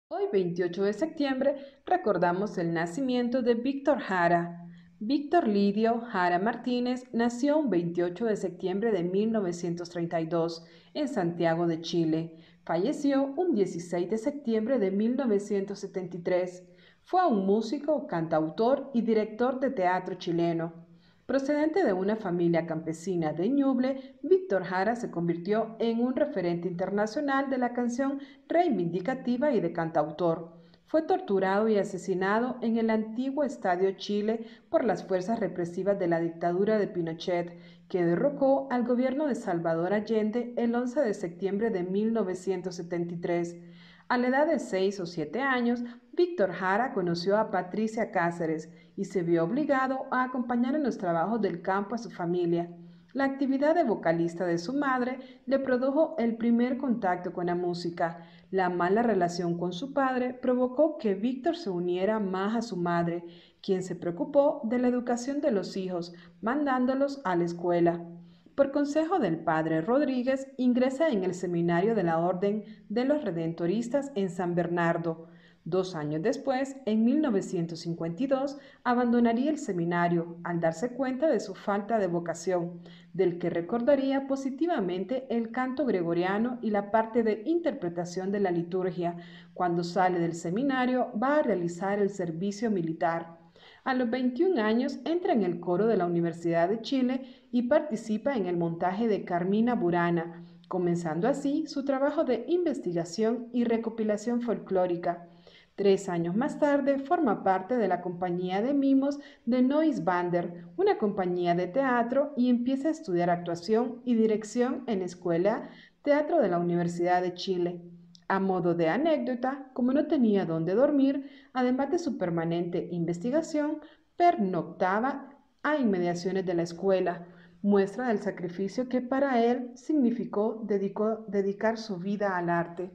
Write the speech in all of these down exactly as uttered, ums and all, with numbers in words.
Hoy, veintiocho de septiembre, recordamos el nacimiento de Víctor Jara. Víctor Lidio Jara Martínez nació un veintiocho de septiembre de mil novecientos treinta y dos en Santiago de Chile. Falleció un dieciséis de septiembre de mil novecientos setenta y tres. Fue un músico, cantautor y director de teatro chileno. Procedente de una familia campesina de Ñuble, Víctor Jara se convirtió en un referente internacional de la canción reivindicativa y de cantautor. Fue torturado y asesinado en el antiguo Estadio Chile por las fuerzas represivas de la dictadura de Pinochet, que derrocó al gobierno de Salvador Allende el once de septiembre de mil novecientos setenta y tres. A la edad de seis o siete años, Víctor Jara conoció a Patricia Cáceres y se vio obligado a acompañar en los trabajos del campo a su familia. La actividad de vocalista de su madre le produjo el primer contacto con la música. La mala relación con su padre provocó que Víctor se uniera más a su madre, quien se preocupó de la educación de los hijos, mandándolos a la escuela. Por consejo del padre Rodríguez, ingresa en el seminario de la Orden de los Redentoristas en San Bernardo. Dos años después, en mil novecientos cincuenta y dos, abandonaría el seminario al darse cuenta de su falta de vocación, del que recordaría positivamente el canto gregoriano y la parte de interpretación de la liturgia. Cuando sale del seminario, va a realizar el servicio militar. A los veintiún años entra en el coro de la Universidad de Chile y participa en el montaje de Carmina Burana, comenzando así su trabajo de investigación y recopilación folclórica. Tres años más tarde forma parte de la compañía de mimos de Nois Bander, una compañía de teatro, y empieza a estudiar actuación y dirección en la Escuela Teatro de la Universidad de Chile. A modo de anécdota, como no tenía dónde dormir, además de su permanente investigación, pernoctaba a inmediaciones de la escuela, muestra del sacrificio que para él significó dedicó, dedicar su vida al arte.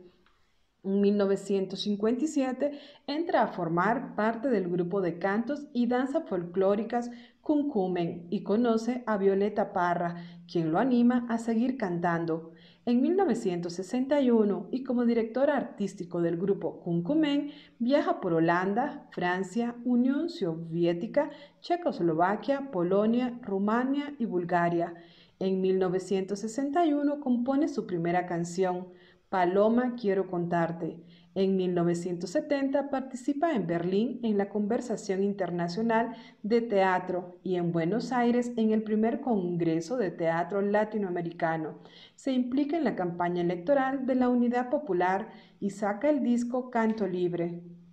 En mil novecientos cincuenta y siete entra a formar parte del grupo de cantos y danzas folclóricas Cuncumen y conoce a Violeta Parra, quien lo anima a seguir cantando. En mil novecientos sesenta y uno, y como director artístico del grupo Cuncumen, viaja por Holanda, Francia, Unión Soviética, Checoslovaquia, Polonia, Rumania y Bulgaria. En mil novecientos sesenta y uno compone su primera canción, Paloma, quiero contarte. En mil novecientos setenta participa en Berlín en la Conversación Internacional de Teatro y en Buenos Aires en el primer Congreso de Teatro Latinoamericano. Se implica en la campaña electoral de la Unidad Popular y saca el disco Canto Libre.